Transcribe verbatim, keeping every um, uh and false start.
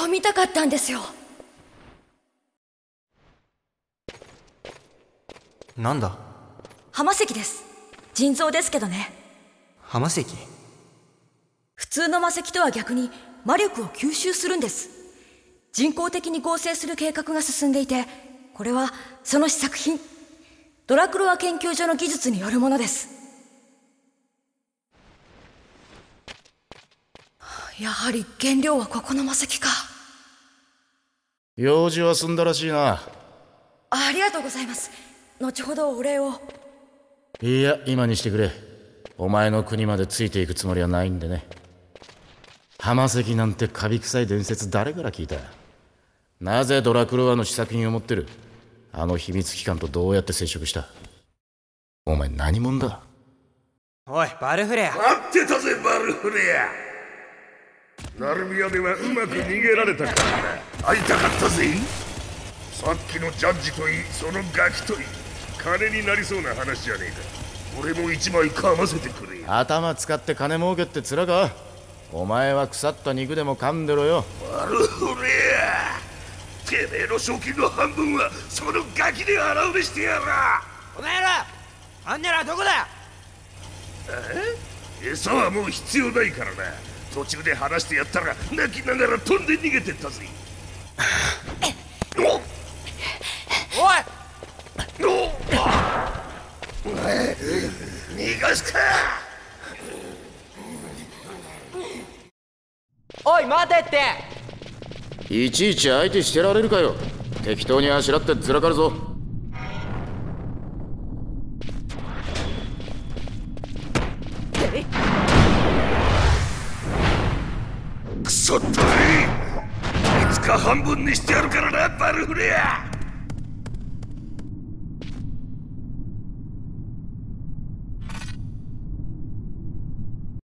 を見たかったんですよ。 なんだ？ 浜石です。腎臓ですけどね。 浜石？ 普通の魔石とは逆に魔力を吸収するんです。人工的に合成する計画が進んでいて、これはその試作品、ドラクロワ研究所の技術によるものです。やはり原料はここの魔石か。 用事は済んだらしいな。 ありがとうございます。後ほどお礼を。 いや、今にしてくれ。お前の国までついていくつもりはないんでね。浜石なんてカビ臭い伝説誰から聞いた？なぜドラクロワの試作品を持ってる？あの秘密機関とどうやって接触した？お前何者だ？ おい、バルフレア。 待ってたぜ、バルフレア。ナルミアではうまく逃げられたからな。会いたかったぜ。さっきのジャッジといい、そのガキといい、金になりそうな話じゃねえか。俺も一枚かませてくれ。 頭使って金儲けって面か？お前は腐った肉でも噛んでろよ。 バルフレア、てめえの賞金の半分はそのガキで払うべしてやら。 お前らあんならどこだ？ え？餌はもう必要ないからな。途中で話してやったら泣きながら飛んで逃げてったぜ。 おい！ 逃がすか！ おい、待てって！ いちいち相手してられるかよ。適当にあしらってずらかるぞ。 クソったれ！いつか半分にしてやるからな、バルフレア！